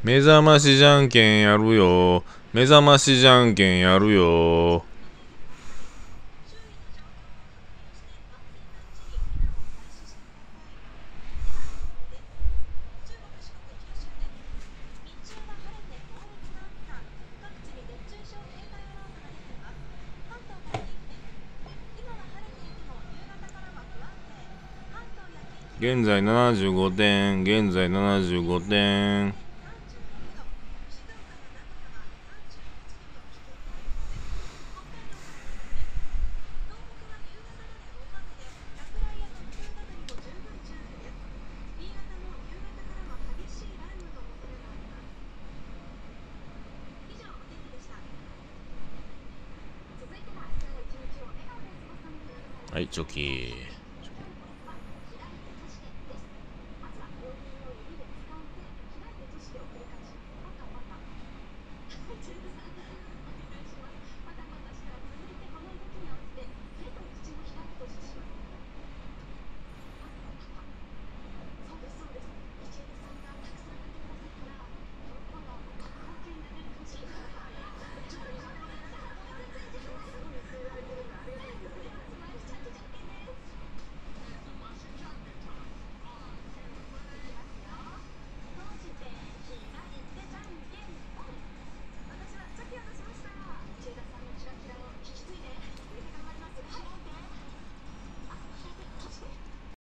目覚ましじゃんけんやるよ。目覚ましじゃんけんやるよ。現在75点、現在75点。はい、チョキ。